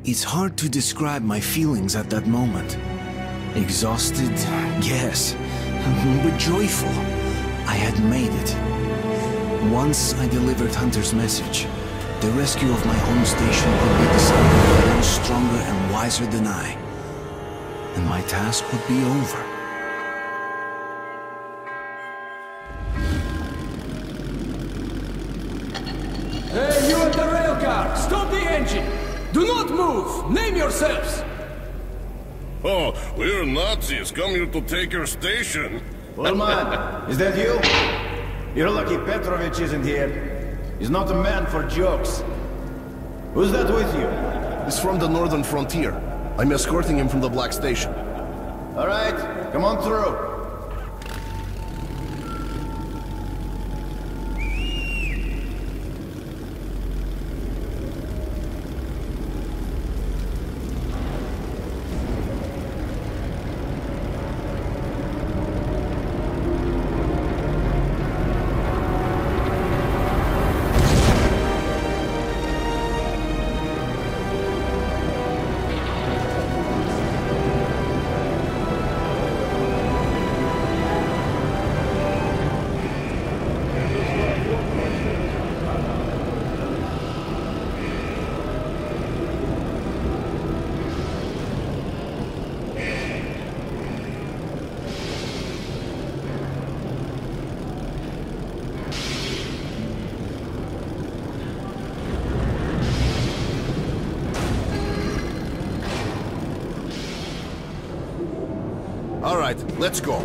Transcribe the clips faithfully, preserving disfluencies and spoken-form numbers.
It's hard to describe my feelings at that moment. Exhausted, yes, but joyful. I had made it. Once I delivered Hunter's message, the rescue of my home station would be decided by those stronger and wiser than I. And my task would be over. Hey, you at the rail car! Stop the engine! Do not move! Name yourselves! Oh, we're Nazis come here to take your station. Well, man, is that you? You're lucky Petrovich isn't here. He's not a man for jokes. Who's that with you? He's from the northern frontier. I'm escorting him from the Black Station. All right, come on through. All right, let's go.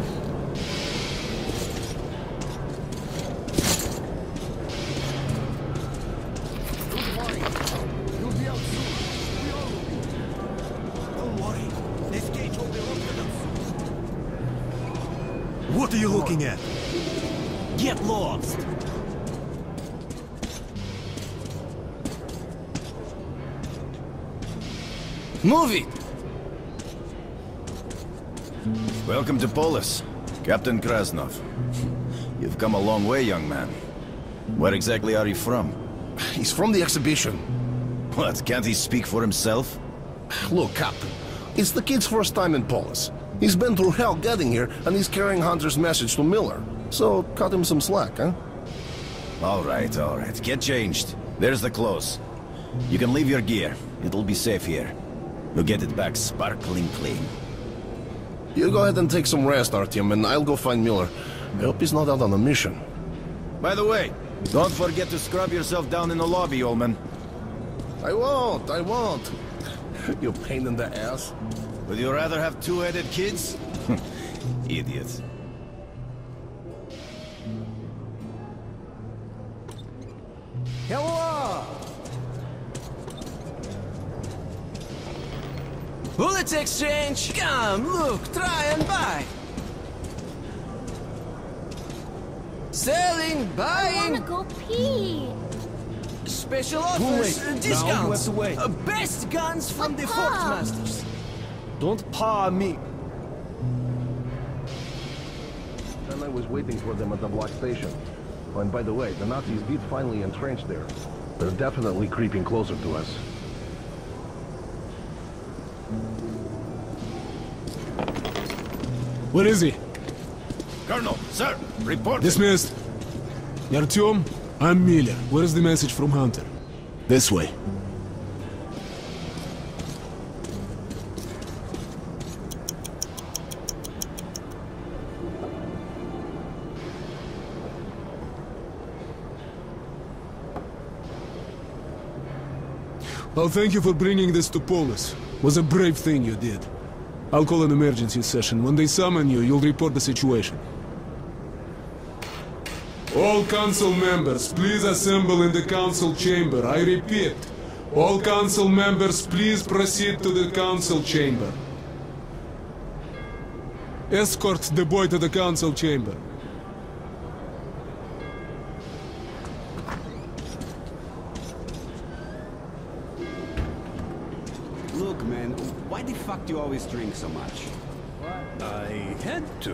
What are you looking at? Get lost! Move it! Welcome to Polis, Captain Krasnov. You've come a long way, young man. Where exactly are you from? He's from the exhibition. What, can't he speak for himself? Look, Captain, it's the kid's first time in Polis. He's been through hell getting here, and he's carrying Hunter's message to Miller. So, cut him some slack, huh? All right, all right. Get changed. There's the clothes. You can leave your gear. It'll be safe here. You'll get it back sparkling clean. You go ahead and take some rest, Artyom, and I'll go find Miller. I hope he's not out on a mission. By the way, don't forget to scrub yourself down in the lobby, old man. I won't, I won't. You pain in the ass. Would you rather have two-headed kids? Idiot. Hello! Bullets exchange! Come, look, try and buy! Selling, buying! I wanna go pee! Special offers, uh, discounts! Now you have to wait. Uh, best guns from the Papa. Fortmasters! Don't paw me. And I was waiting for them at the Black Station. Oh, and by the way, the Nazis did finally entrench there. They're definitely creeping closer to us. Where is he? Colonel, sir, report. Dismissed. Artyom, I'm Miller. Where is the message from Hunter? This way. Well, thank you for bringing this to Polis. Was a brave thing you did. I'll call an emergency session. When they summon you, you'll report the situation. All council members, please assemble in the council chamber. I repeat, all council members, please proceed to the council chamber. Escort the boy to the council chamber. Look, man, why the fuck do you always drink so much? I had to.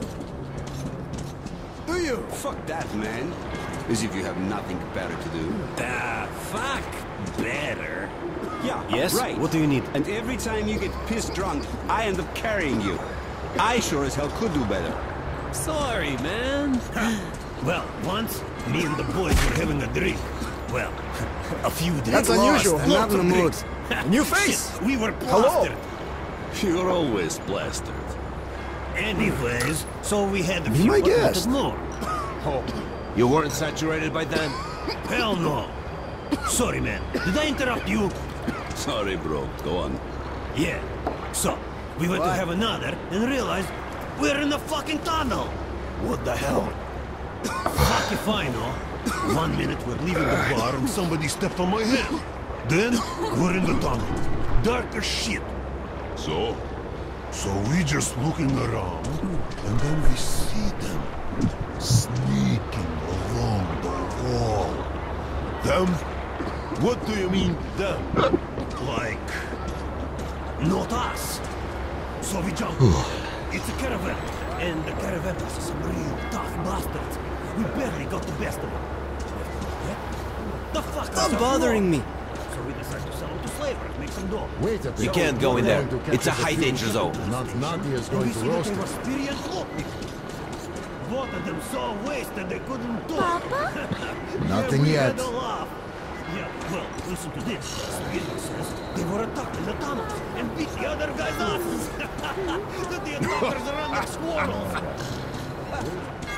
Do you? Fuck that, man. As if you have nothing better to do. Ah, fuck better. Yeah, Yes? right. What do you need? And every time you get pissed drunk, I end up carrying you. I sure as hell could do better. Sorry, man. Well, once, me and the boys were having a drink. Well, a few drinks. That's unusual. I'm not in the mood. New face! Shit, we were Hello. plastered. You're always plastered. Anyways, so we had a Be few my bottles guest. more. Oh, you weren't saturated by then? Hell no. Sorry, man. Did I interrupt you? Sorry, bro. Go on. Yeah. So, we went to have another and realized we're in the fucking tunnel. What the hell? Fuck if I know. One minute we're leaving the bar and somebody stepped on my hand. Then we're in the tunnel. Dark as shit. So? So we just looking around, and then we see them sneaking along the wall. Them? What do you mean, them? Like... not us. So we jump. It's a caravan. And the caravan was some real tough bastards. We barely got the best of them. The fuck Stop bothering me. So we decided to sell them to slavers, make some dough. Wait a We can't go in there. It's a high danger zone. Not Nadia is And we going to see that roast they were us. speedy and hoping. Both of them so wasted they couldn't talk. Nothing Yeah, we yet. had a laugh. Yeah, well, listen to this. Spirit says they were attacked in the tunnels and beat the other guys' asses. That the attackers ran like squirrels.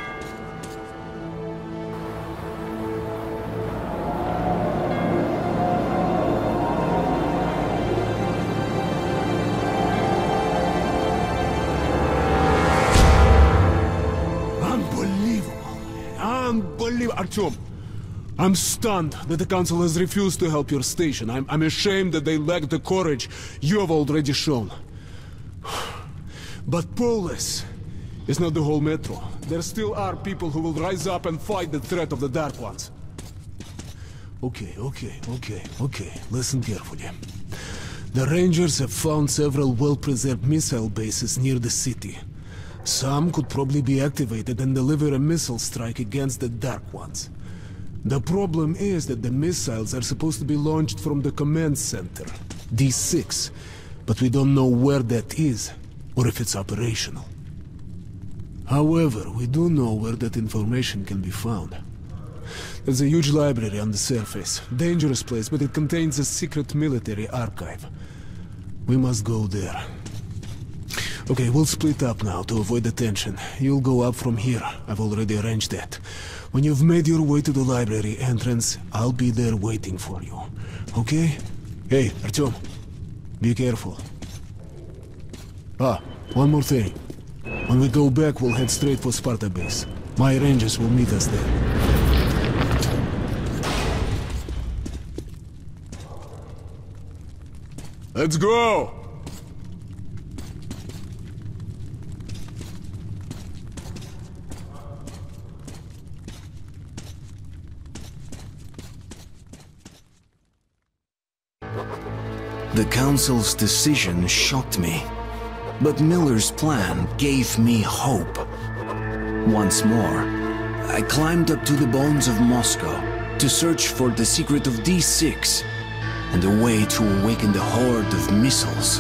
Unbelievable. Unbelievable. Artyom, I'm stunned that the Council has refused to help your station. I'm, I'm ashamed that they lack the courage you have already shown. But Polis is not the whole Metro. There still are people who will rise up and fight the threat of the Dark Ones. Okay, okay, okay, okay. Listen carefully. The Rangers have found several well-preserved missile bases near the city. Some could probably be activated and deliver a missile strike against the Dark Ones. The problem is that the missiles are supposed to be launched from the command center, D six, but we don't know where that is, or if it's operational. However, we do know where that information can be found. There's a huge library on the surface. Dangerous place, but it contains a secret military archive. We must go there. Okay, we'll split up now to avoid the tension. You'll go up from here. I've already arranged that. When you've made your way to the library entrance, I'll be there waiting for you. Okay? Hey, Artyom. Be careful. Ah, one more thing. When we go back, we'll head straight for Sparta base. My rangers will meet us there. Let's go! The Council's decision shocked me, but Miller's plan gave me hope. Once more, I climbed up to the bones of Moscow to search for the secret of D six and a way to awaken the horde of missiles.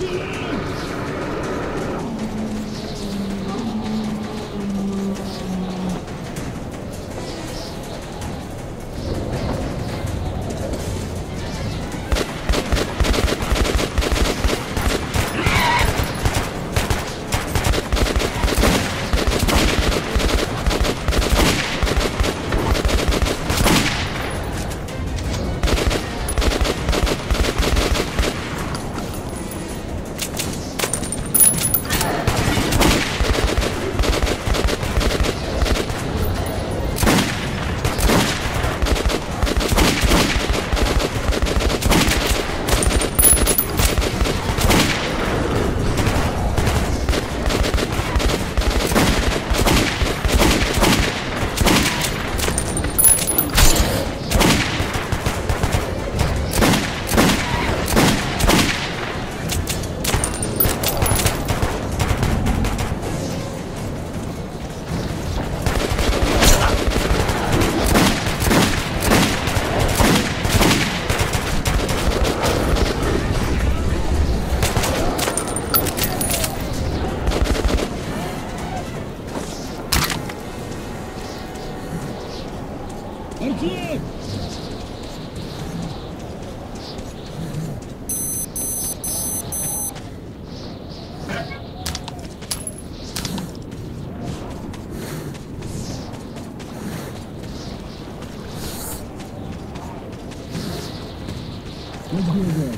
Let's go there.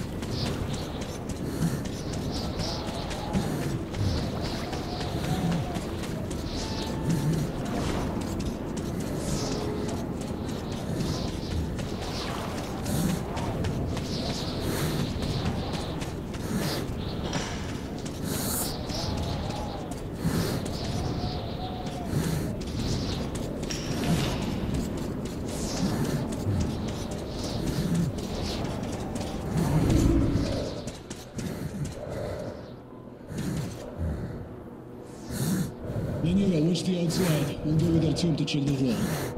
Manila, watch the outside. We'll go with our team to check the wall.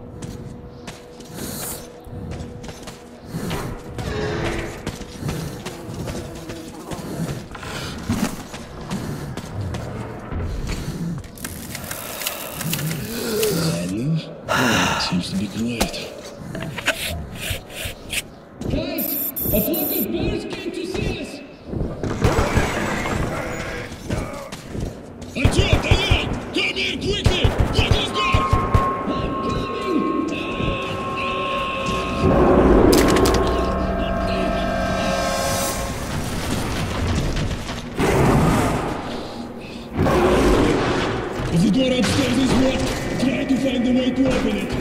Seems to be quiet. Guys, a flock of bears came to see us. Artyom, Dayan, come here quickly! Lock those doors! I'm coming! If the door upstairs is locked, try to find a way to open it.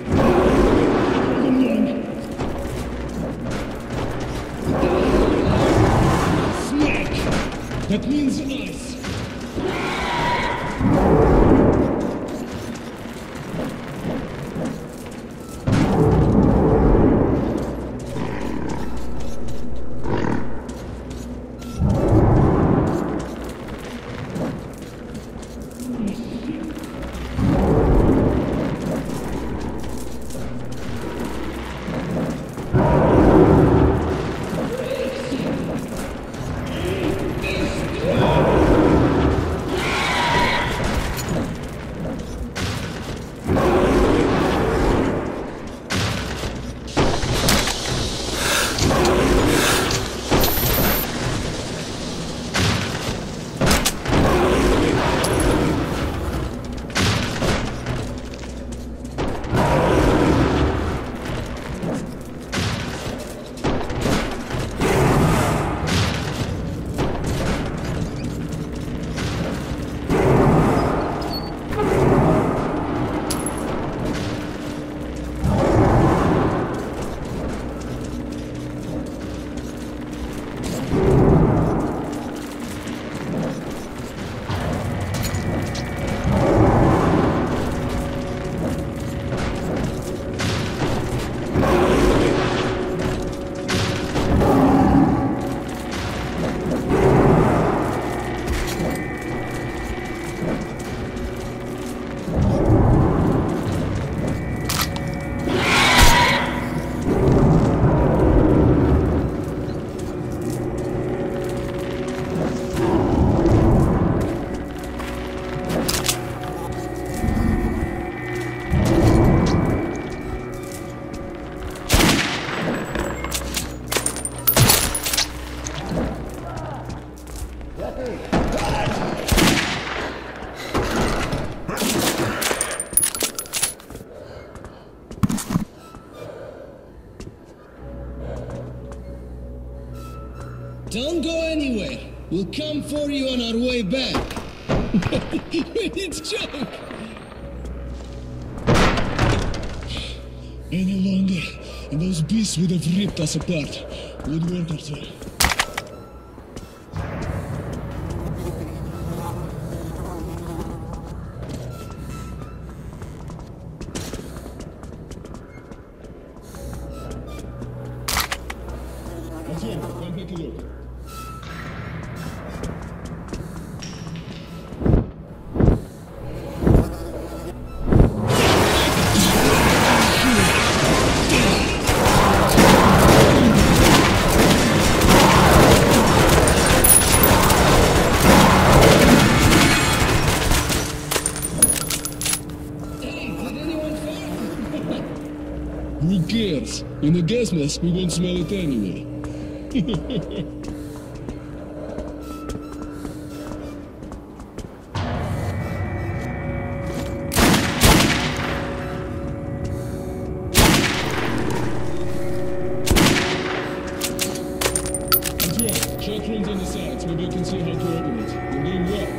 That means us! Oh! Don't go anywhere. We'll come for you on our way back. It's a joke. Any longer, and those beasts would have ripped us apart. Good work, Arthur. Arthur, come take a look. Who cares? In a gas mask, we won't smell it anyway. Check rooms on the sides. Maybe you can see how to open it. You're doing well.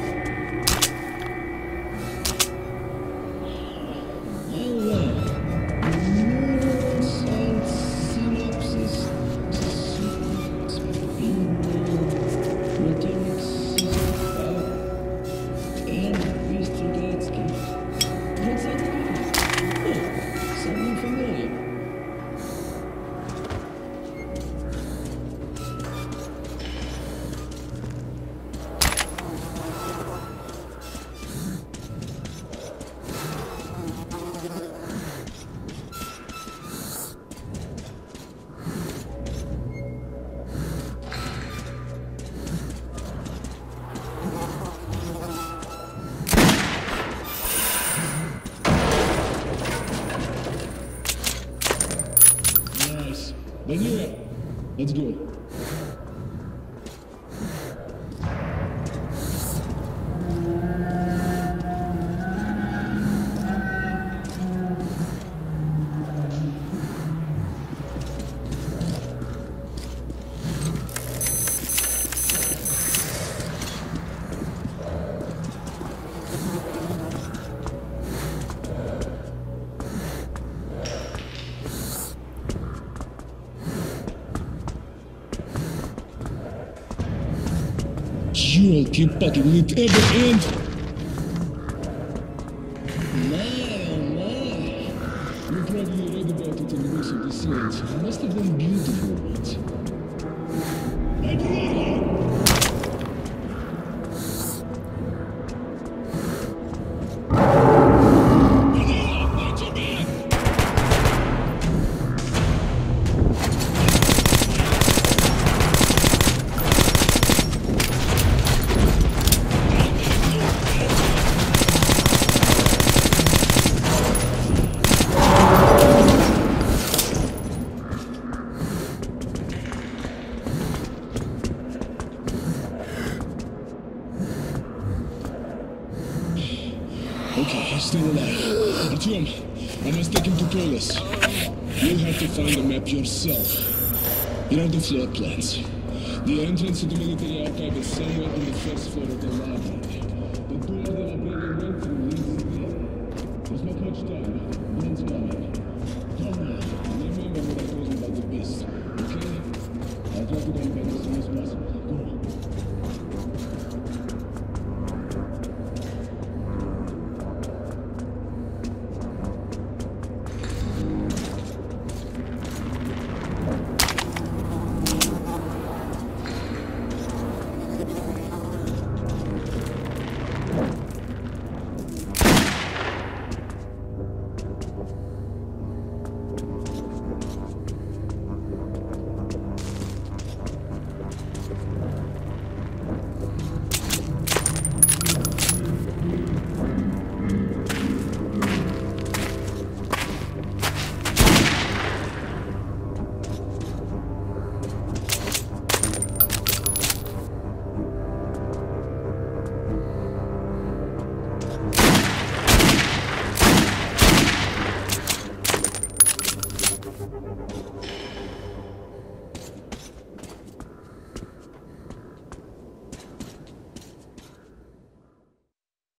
Vanilla, let's go. Joel, keep fucking, will it ever end? My, oh my. You probably read about it in the books of the saints. It must have been beautiful once. Okay, he's still alive. Artyom, I must take him to Polis. You'll have to find the map yourself. Here are the floor plans. The entrance to the military archive is somewhere on the first floor of the library. The door the librarian went through leads there. There's not much time. One's coming. Come on, remember what I told you about the beast, okay? I'll try to come back as soon as possible. Go on.